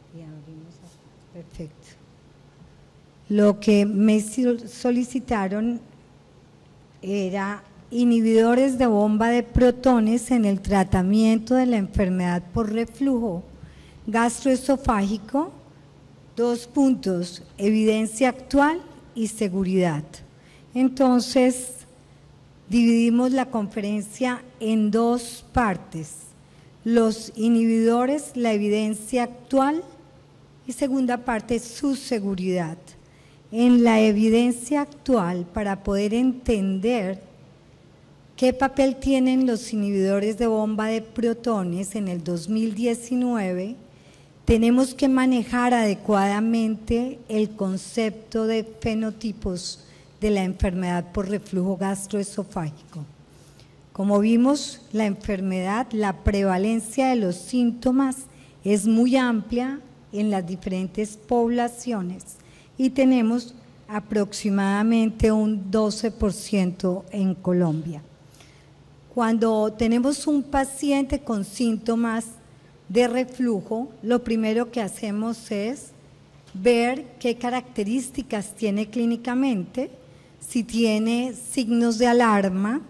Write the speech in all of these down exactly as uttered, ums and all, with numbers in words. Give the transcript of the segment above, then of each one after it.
Y abrimos acá. Perfecto. Lo que me solicitaron era inhibidores de bomba de protones en el tratamiento de la enfermedad por reflujo gastroesofágico. Dos puntos, evidencia actual y seguridad. Entonces, dividimos la conferencia en dos partes. Los inhibidores, la evidencia actual, y segunda parte, su seguridad. En la evidencia actual, para poder entender qué papel tienen los inhibidores de bomba de protones en el dos mil diecinueve, tenemos que manejar adecuadamente el concepto de fenotipos de la enfermedad por reflujo gastroesofágico. Como vimos, la enfermedad, la prevalencia de los síntomas es muy amplia en las diferentes poblaciones y tenemos aproximadamente un doce por ciento en Colombia. Cuando tenemos un paciente con síntomas de reflujo, lo primero que hacemos es ver qué características tiene clínicamente, si tiene signos de alarma,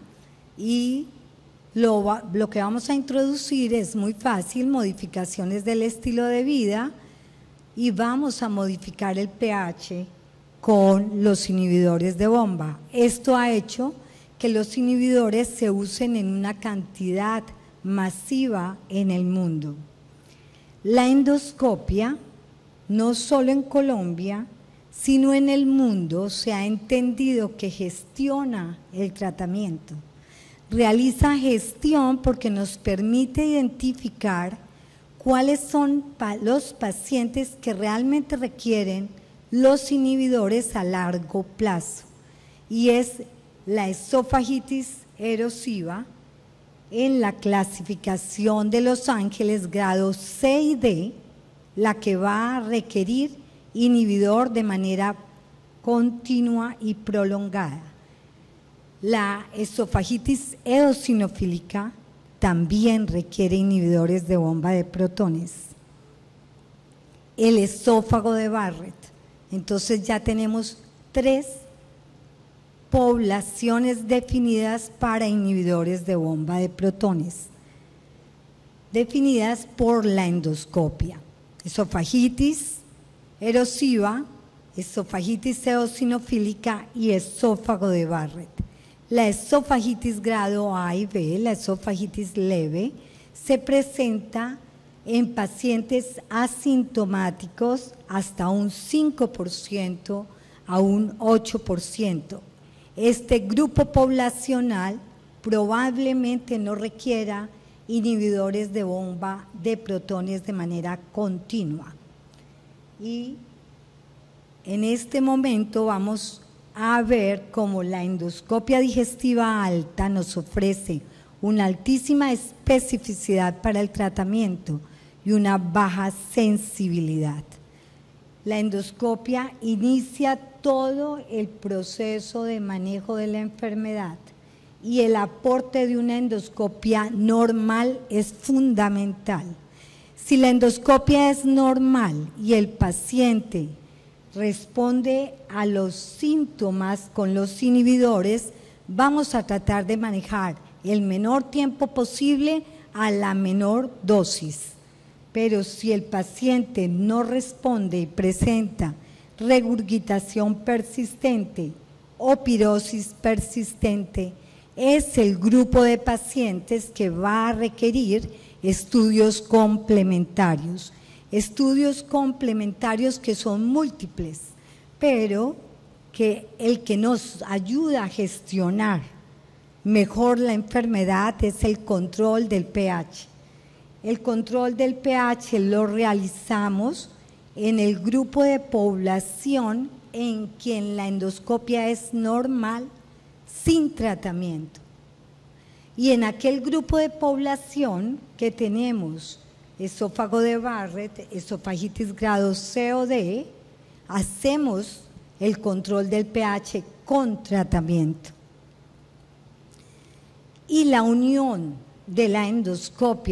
y lo, lo que vamos a introducir es muy fácil, modificaciones del estilo de vida, y vamos a modificar el pH con los inhibidores de bomba. Esto ha hecho que los inhibidores se usen en una cantidad masiva en el mundo. La endoscopia, no solo en Colombia, sino en el mundo, se ha entendido que gestiona el tratamiento. Realiza gestión porque nos permite identificar cuáles son los pacientes que realmente requieren los inhibidores a largo plazo. Y es la esofagitis erosiva en la clasificación de Los Ángeles grado C y D, la que va a requerir inhibidor de manera continua y prolongada. La esofagitis eosinofílica también requiere inhibidores de bomba de protones. El esófago de Barrett, entonces ya tenemos tres poblaciones definidas para inhibidores de bomba de protones, definidas por la endoscopia: esofagitis erosiva, esofagitis eosinofílica y esófago de Barrett. La esofagitis grado A y B, la esofagitis leve, se presenta en pacientes asintomáticos hasta un cinco por ciento a un ocho por ciento. Este grupo poblacional probablemente no requiera inhibidores de bomba de protones de manera continua. Y en este momento vamos a ver cómo la endoscopia digestiva alta nos ofrece una altísima especificidad para el tratamiento y una baja sensibilidad. La endoscopia inicia todo el proceso de manejo de la enfermedad y el aporte de una endoscopia normal es fundamental. Si la endoscopia es normal y el paciente responde a los síntomas con los inhibidores, vamos a tratar de manejar el menor tiempo posible a la menor dosis. Pero si el paciente no responde y presenta regurgitación persistente o pirosis persistente, es el grupo de pacientes que va a requerir estudios complementarios. Estudios complementarios que son múltiples, pero que el que nos ayuda a gestionar mejor la enfermedad es el control del pH. El control del pH lo realizamos en el grupo de población en quien la endoscopia es normal sin tratamiento. Y en aquel grupo de población que tenemos esófago de Barrett, esofagitis grado C o D, hacemos el control del pH con tratamiento. Y la unión de la endoscopia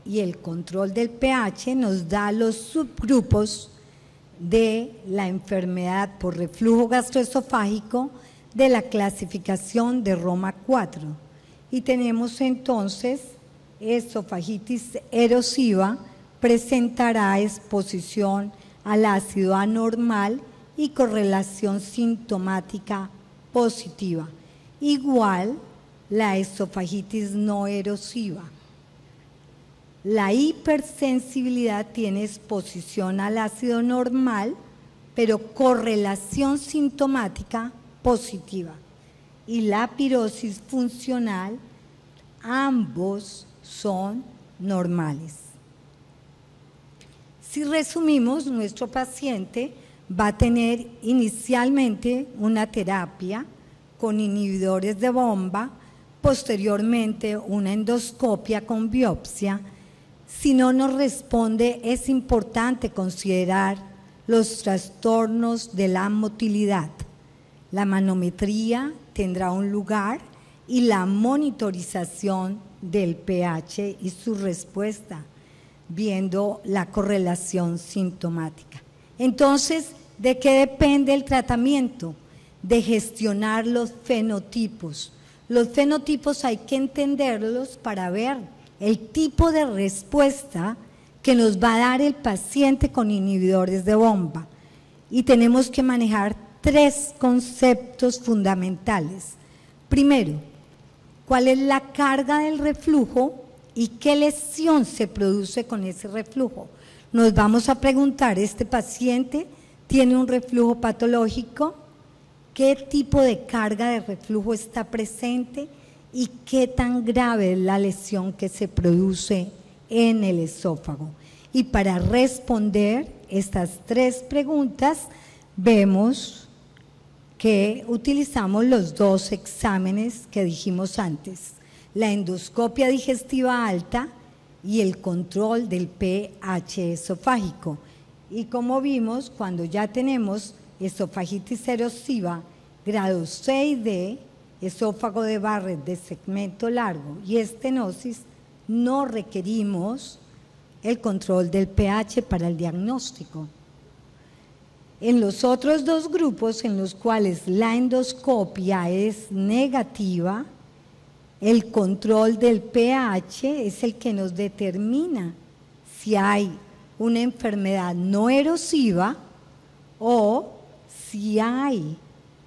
y el control del pH nos da los subgrupos de la enfermedad por reflujo gastroesofágico de la clasificación de Roma cuatro. Y tenemos entonces esofagitis erosiva, presentará exposición al ácido anormal y correlación sintomática positiva. Igual la esofagitis no erosiva. La hipersensibilidad tiene exposición al ácido normal, pero correlación sintomática positiva. Y la pirosis funcional, ambos son normales. Si resumimos, nuestro paciente va a tener inicialmente una terapia con inhibidores de bomba, posteriormente una endoscopia con biopsia. Si no nos responde, es importante considerar los trastornos de la motilidad. La manometría tendrá un lugar y la monitorización del pH y su respuesta, viendo la correlación sintomática. Entonces, ¿de qué depende el tratamiento? De gestionar los fenotipos. Los fenotipos hay que entenderlos para ver el tipo de respuesta que nos va a dar el paciente con inhibidores de bomba. Y tenemos que manejar tres conceptos fundamentales. Primero, ¿cuál es la carga del reflujo y qué lesión se produce con ese reflujo? Nos vamos a preguntar, ¿este paciente tiene un reflujo patológico? ¿Qué tipo de carga de reflujo está presente? ¿Y qué tan grave es la lesión que se produce en el esófago? Y para responder estas tres preguntas, vemos que utilizamos los dos exámenes que dijimos antes, la endoscopia digestiva alta y el control del pH esofágico. Y como vimos, cuando ya tenemos esofagitis erosiva grado C y D, esófago de Barrett de segmento largo y estenosis, no requerimos el control del pH para el diagnóstico. En los otros dos grupos en los cuales la endoscopia es negativa, el control del pH es el que nos determina si hay una enfermedad no erosiva o si hay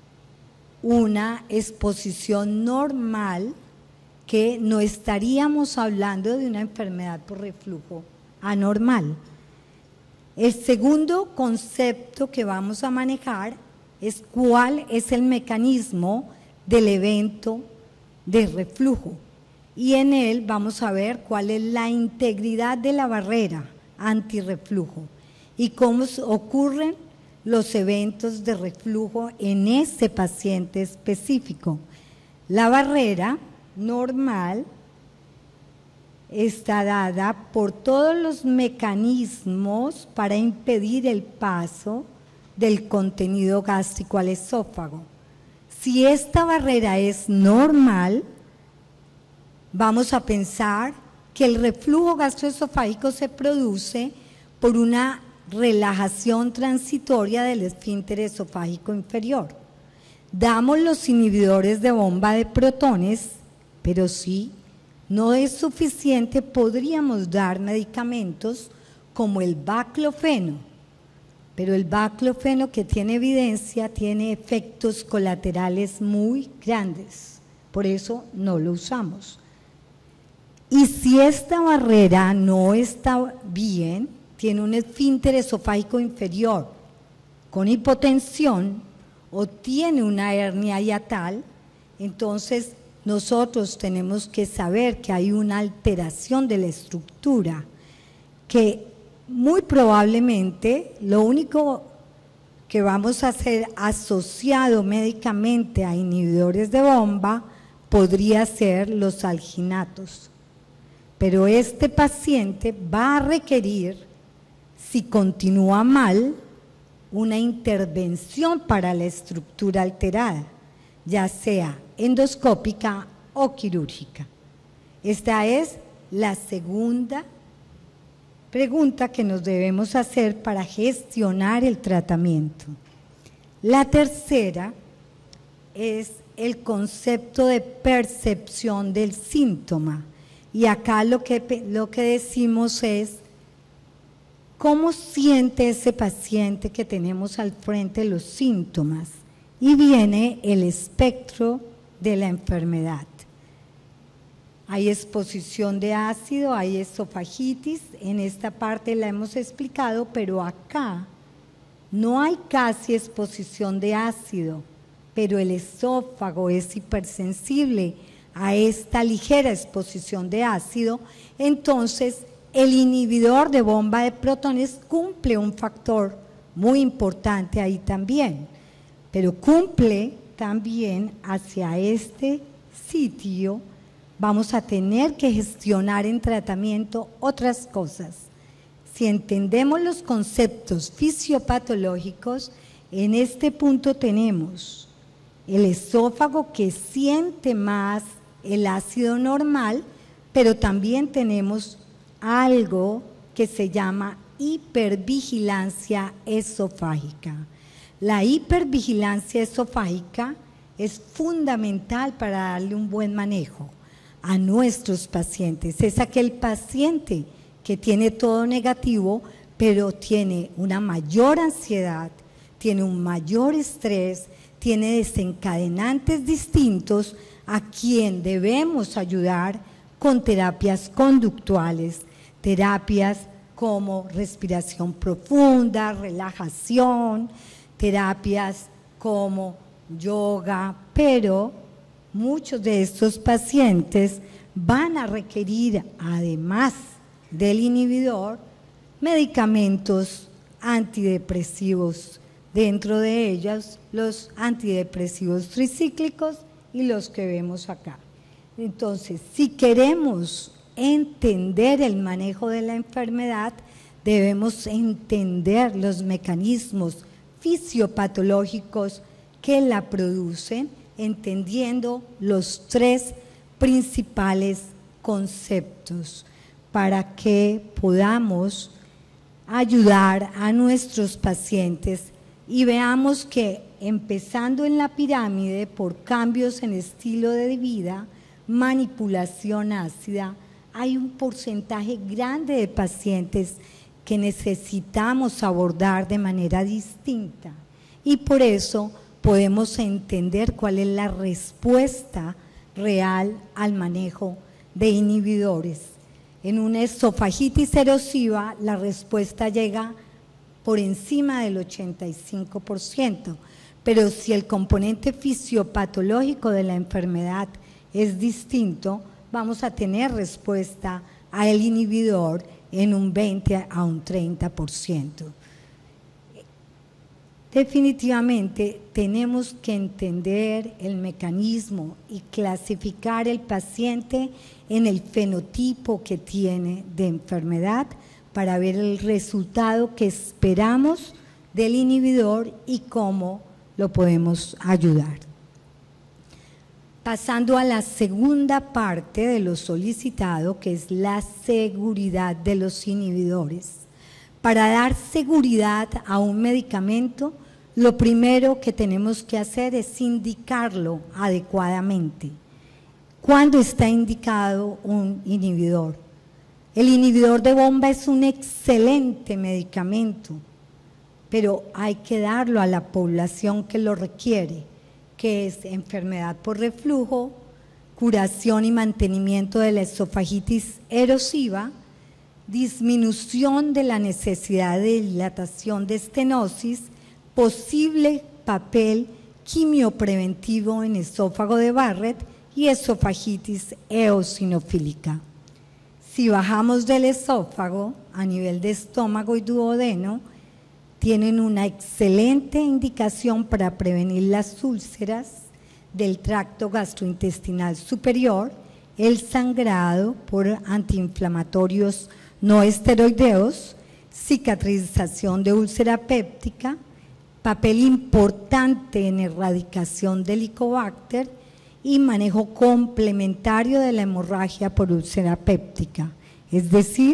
una exposición normal, que no estaríamos hablando de una enfermedad por reflujo anormal. El segundo concepto que vamos a manejar es cuál es el mecanismo del evento de reflujo, y en él vamos a ver cuál es la integridad de la barrera antirreflujo y cómo ocurren los eventos de reflujo en ese paciente específico. La barrera normal está dada por todos los mecanismos para impedir el paso del contenido gástrico al esófago. Si esta barrera es normal, vamos a pensar que el reflujo gastroesofágico se produce por una relajación transitoria del esfínter esofágico inferior. Damos los inhibidores de bomba de protones, pero si no es suficiente, podríamos dar medicamentos como el baclofeno, pero el baclofeno, que tiene evidencia, tiene efectos colaterales muy grandes, por eso no lo usamos. Y si esta barrera no está bien, tiene un esfínter esofágico inferior con hipotensión o tiene una hernia hiatal, entonces nosotros tenemos que saber que hay una alteración de la estructura, que muy probablemente lo único que vamos a hacer asociado médicamente a inhibidores de bomba podría ser los alginatos. Pero este paciente va a requerir, si continúa mal, una intervención para la estructura alterada, ya sea endoscópica o quirúrgica. Esta es la segunda pregunta que nos debemos hacer para gestionar el tratamiento. La tercera es el concepto de percepción del síntoma. Y acá lo que, lo que decimos es, ¿cómo siente ese paciente que tenemos al frente los síntomas? Y viene el espectro de la enfermedad. Hay exposición de ácido, hay esofagitis, en esta parte la hemos explicado, pero acá no hay casi exposición de ácido, pero el esófago es hipersensible a esta ligera exposición de ácido, entonces el inhibidor de bomba de protones cumple un factor muy importante ahí también, pero cumple también hacia este sitio. Vamos a tener que gestionar en tratamiento otras cosas. Si entendemos los conceptos fisiopatológicos, en este punto tenemos el esófago que siente más el ácido normal, pero también tenemos algo que se llama hipervigilancia esofágica. La hipervigilancia esofágica es fundamental para darle un buen manejo a nuestros pacientes. Es aquel paciente que tiene todo negativo, pero tiene una mayor ansiedad, tiene un mayor estrés, tiene desencadenantes distintos, a quien debemos ayudar con terapias conductuales, terapias como respiración profunda, relajación, terapias como yoga, pero muchos de estos pacientes van a requerir, además del inhibidor, medicamentos antidepresivos, dentro de ellos los antidepresivos tricíclicos y los que vemos acá. Entonces, si queremos entender el manejo de la enfermedad, debemos entender los mecanismos fisiopatológicos que la producen, entendiendo los tres principales conceptos para que podamos ayudar a nuestros pacientes y veamos que empezando en la pirámide por cambios en estilo de vida, manipulación ácida, hay un porcentaje grande de pacientes que necesitamos abordar de manera distinta y por eso podemos entender cuál es la respuesta real al manejo de inhibidores. En una esofagitis erosiva la respuesta llega por encima del ochenta y cinco por ciento, pero si el componente fisiopatológico de la enfermedad es distinto, vamos a tener respuesta al inhibidor en un veinte a un treinta por ciento. Definitivamente tenemos que entender el mecanismo y clasificar el paciente en el fenotipo que tiene de enfermedad para ver el resultado que esperamos del inhibidor y cómo lo podemos ayudar. Pasando a la segunda parte de lo solicitado, que es la seguridad de los inhibidores. Para dar seguridad a un medicamento, lo primero que tenemos que hacer es indicarlo adecuadamente. ¿Cuándo está indicado un inhibidor? El inhibidor de bomba es un excelente medicamento, pero hay que darlo a la población que lo requiere, que es enfermedad por reflujo, curación y mantenimiento de la esofagitis erosiva, disminución de la necesidad de dilatación de estenosis, posible papel quimiopreventivo en esófago de Barrett y esofagitis eosinofílica. Si bajamos del esófago a nivel de estómago y duodeno, tienen una excelente indicación para prevenir las úlceras del tracto gastrointestinal superior, el sangrado por antiinflamatorios no esteroideos, cicatrización de úlcera péptica, papel importante en erradicación del Helicobacter y manejo complementario de la hemorragia por úlcera péptica, es decir,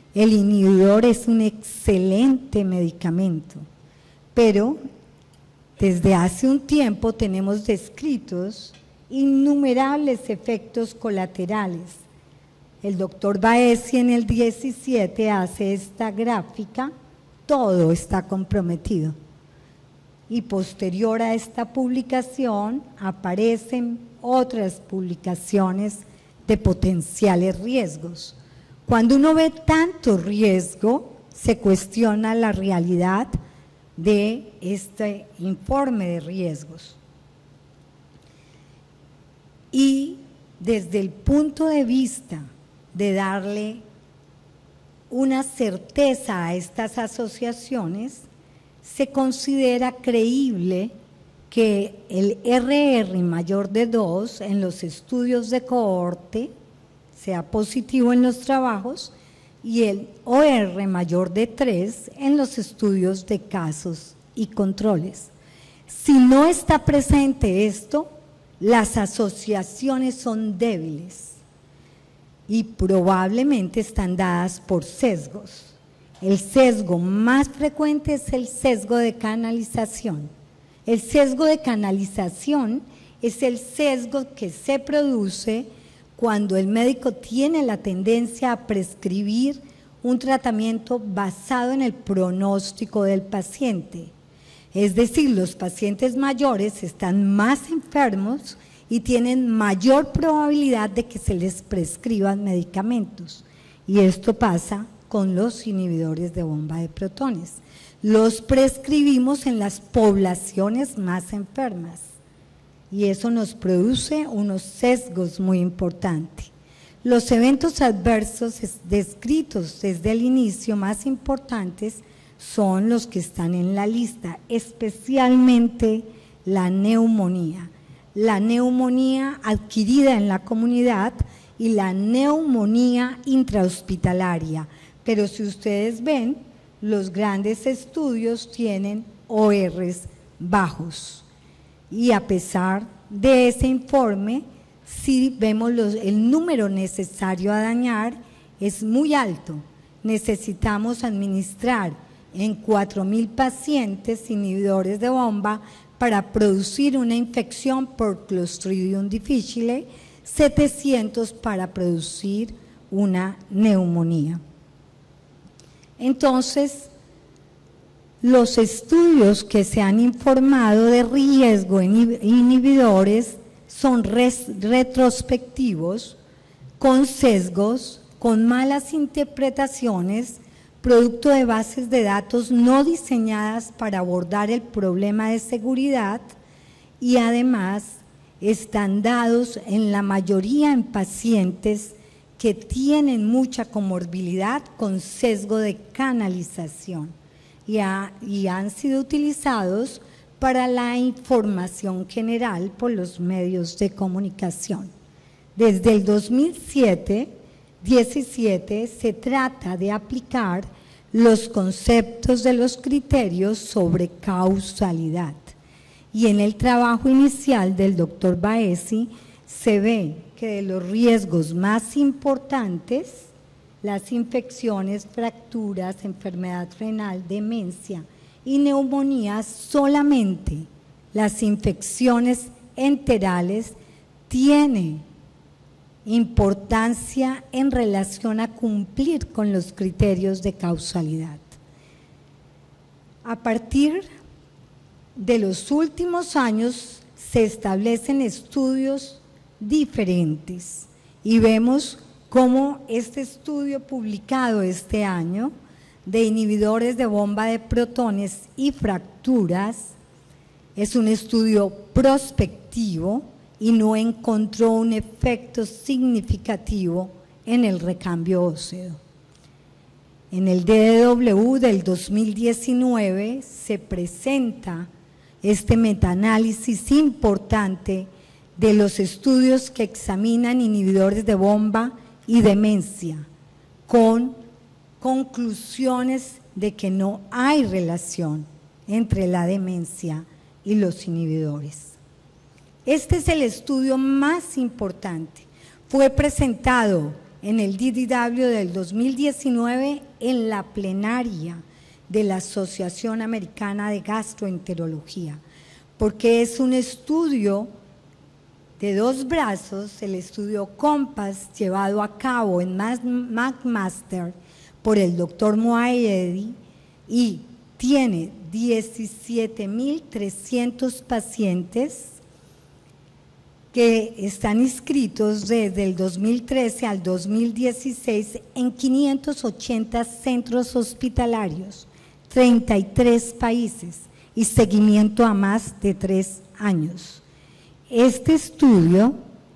El inhibidor es un excelente medicamento, pero desde hace un tiempo tenemos descritos innumerables efectos colaterales. El doctor Baezi en el diecisiete hace esta gráfica, todo está comprometido. Y posterior a esta publicación aparecen otras publicaciones de potenciales riesgos. Cuando uno ve tanto riesgo, se cuestiona la realidad de este informe de riesgos. Y desde el punto de vista de darle una certeza a estas asociaciones, se considera creíble que el R R mayor de dos en los estudios de cohorte sea positivo en los trabajos y el O R mayor de tres en los estudios de casos y controles. Si no está presente esto, las asociaciones son débiles y probablemente están dadas por sesgos. El sesgo más frecuente es el sesgo de canalización. El sesgo de canalización es el sesgo que se produce cuando el médico tiene la tendencia a prescribir un tratamiento basado en el pronóstico del paciente. Es decir, los pacientes mayores están más enfermos y tienen mayor probabilidad de que se les prescriban medicamentos. Y esto pasa con los inhibidores de bomba de protones. Los prescribimos en las poblaciones más enfermas y eso nos produce unos sesgos muy importantes. Los eventos adversos descritos desde el inicio más importantes son los que están en la lista, especialmente la neumonía. La neumonía adquirida en la comunidad y la neumonía intrahospitalaria. Pero si ustedes ven, los grandes estudios tienen O Rs bajos. Y a pesar de ese informe, si vemos los, el número necesario a dañar es muy alto. Necesitamos administrar en cuatro mil pacientes inhibidores de bomba para producir una infección por Clostridium difficile, setecientos para producir una neumonía. Entonces, los estudios que se han informado de riesgo en inhibidores son retrospectivos, con sesgos, con malas interpretaciones, producto de bases de datos no diseñadas para abordar el problema de seguridad y además están dados en la mayoría en pacientes que tienen mucha comorbilidad con sesgo de canalización y, ha, y han sido utilizados para la información general por los medios de comunicación. Desde el dos mil siete, diecisiete se trata de aplicar los conceptos de los criterios sobre causalidad y en el trabajo inicial del doctor Baezi se ve que de los riesgos más importantes, las infecciones, fracturas, enfermedad renal, demencia y neumonía, solamente las infecciones enterales tienen importancia en relación a cumplir con los criterios de causalidad. A partir de los últimos años se establecen estudios diferentes y vemos cómo este estudio publicado este año de inhibidores de bomba de protones y fracturas es un estudio prospectivo y no encontró un efecto significativo en el recambio óseo. En el D D W del dos mil diecinueve se presenta este metaanálisis importante de los estudios que examinan inhibidores de bomba y demencia, con conclusiones de que no hay relación entre la demencia y los inhibidores. Este es el estudio más importante. Fue presentado en el D D W del dos mil diecinueve en la plenaria de la Asociación Americana de Gastroenterología, porque es un estudio de dos brazos, el estudio COMPASS, llevado a cabo en McMaster por el doctor Moaedi, y tiene diecisiete mil trescientos pacientes que están inscritos desde el dos mil trece al dos mil dieciséis en quinientos ochenta centros hospitalarios, treinta y tres países y seguimiento a más de tres años. Este estudio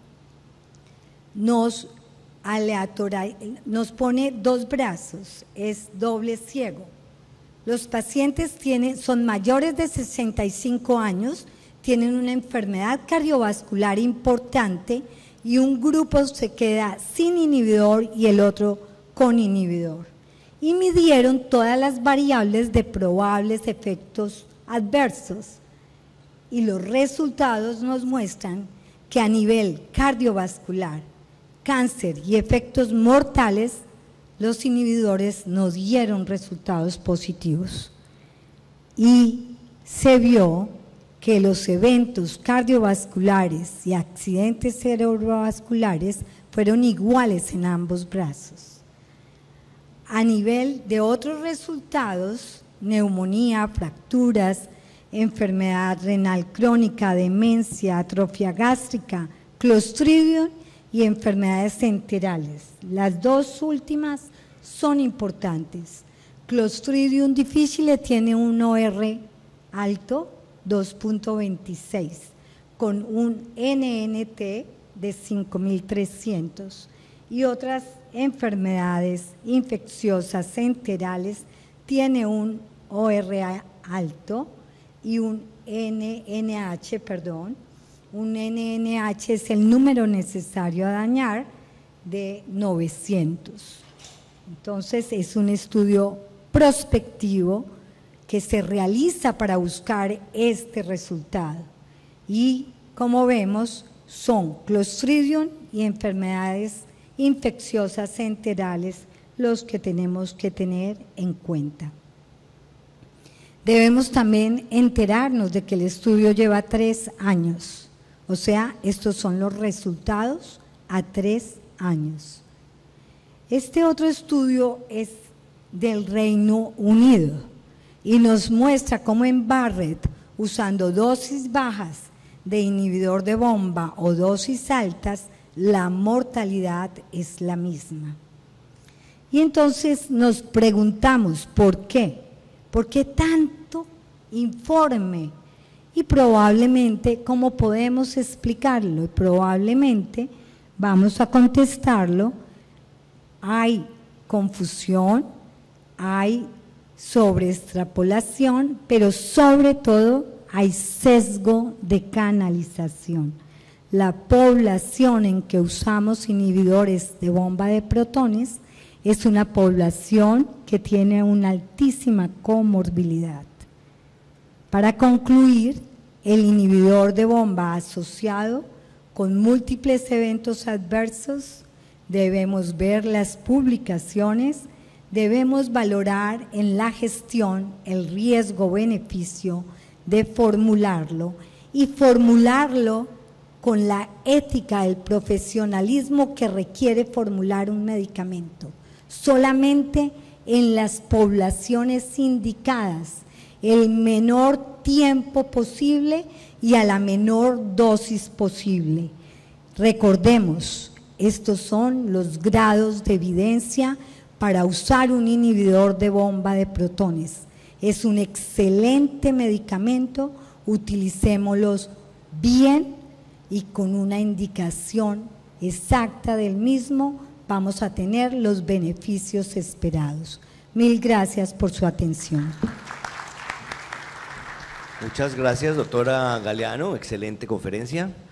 nos, aleatoria, nos pone dos brazos, es doble ciego. Los pacientes tienen, son mayores de sesenta y cinco años, tienen una enfermedad cardiovascular importante y un grupo se queda sin inhibidor y el otro con inhibidor. Y midieron todas las variables de probables efectos adversos. Y los resultados nos muestran que a nivel cardiovascular, cáncer y efectos mortales, los inhibidores nos dieron resultados positivos. Y se vio que los eventos cardiovasculares y accidentes cerebrovasculares fueron iguales en ambos brazos. A nivel de otros resultados, neumonía, fracturas, enfermedad renal crónica, demencia, atrofia gástrica, Clostridium y enfermedades enterales. Las dos últimas son importantes. Clostridium difficile tiene un O R alto, dos punto veintiséis, con un N N T de cinco mil trescientos, y otras enfermedades infecciosas enterales tiene un O R alto y un N N H, perdón, un N N H es el número necesario a dañar de novecientos. Entonces es un estudio prospectivo que se realiza para buscar este resultado. Y como vemos, son Clostridium y enfermedades infecciosas enterales los que tenemos que tener en cuenta. Debemos también enterarnos de que el estudio lleva tres años, o sea, estos son los resultados a tres años. Este otro estudio es del Reino Unido y nos muestra cómo en Barrett, usando dosis bajas de inhibidor de bomba o dosis altas, la mortalidad es la misma. Y entonces nos preguntamos, ¿por qué? ¿Por qué tanto informe? Y probablemente, ¿cómo podemos explicarlo? Y probablemente vamos a contestarlo. Hay confusión, hay sobreextrapolación, pero sobre todo hay sesgo de canalización. La población en que usamos inhibidores de bomba de protones es una población que tiene una altísima comorbilidad. Para concluir, el inhibidor de bomba asociado con múltiples eventos adversos, debemos ver las publicaciones, debemos valorar en la gestión el riesgo-beneficio de formularlo y formularlo con la ética del profesionalismo que requiere formular un medicamento. Solamente en las poblaciones indicadas, el menor tiempo posible y a la menor dosis posible. Recordemos, estos son los grados de evidencia para usar un inhibidor de bomba de protones. Es un excelente medicamento, utilicémoslos bien y con una indicación exacta del mismo vamos a tener los beneficios esperados. Mil gracias por su atención. Muchas gracias, doctora Galeano, excelente conferencia.